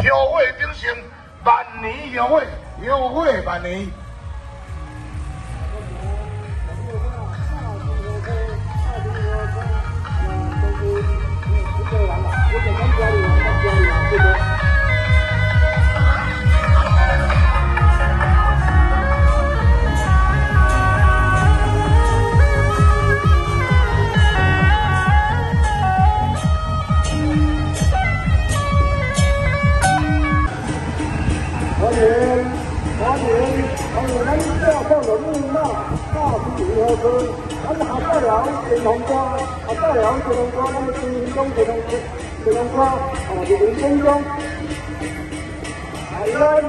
后会鼎盛，万年后会，后会万年。 咱下放的木马大体合村，咱下到了电动车，下到了电动车，咱们新营中电动车，就连中中，咱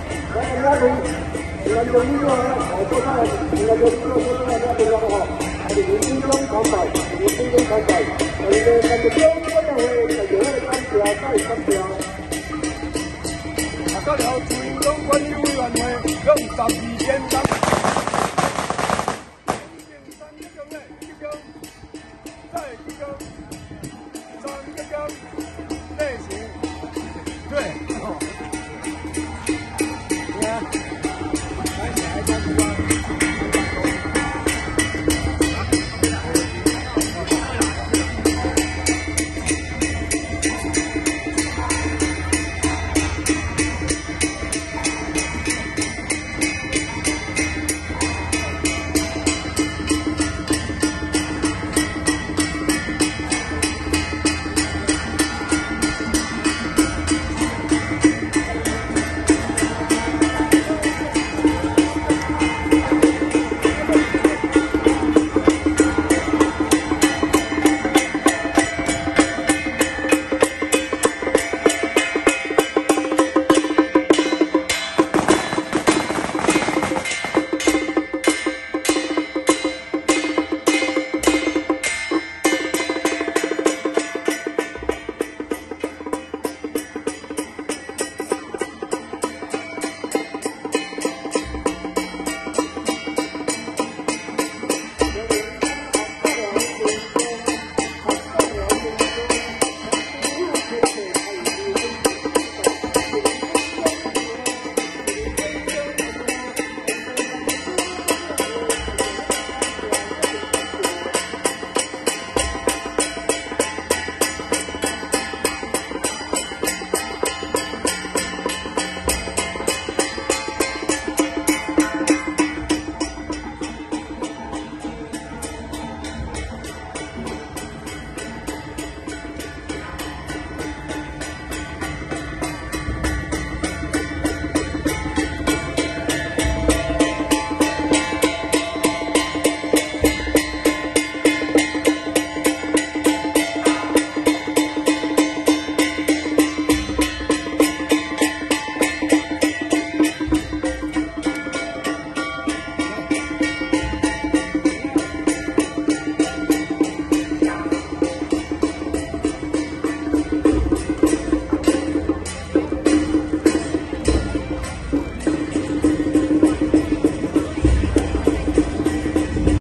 就呢个做啥？做啥电话吼？就连中中参赛，连中中参赛，咱就中中的会，就有那个感谢。 下到了主营中管理委员会用12件。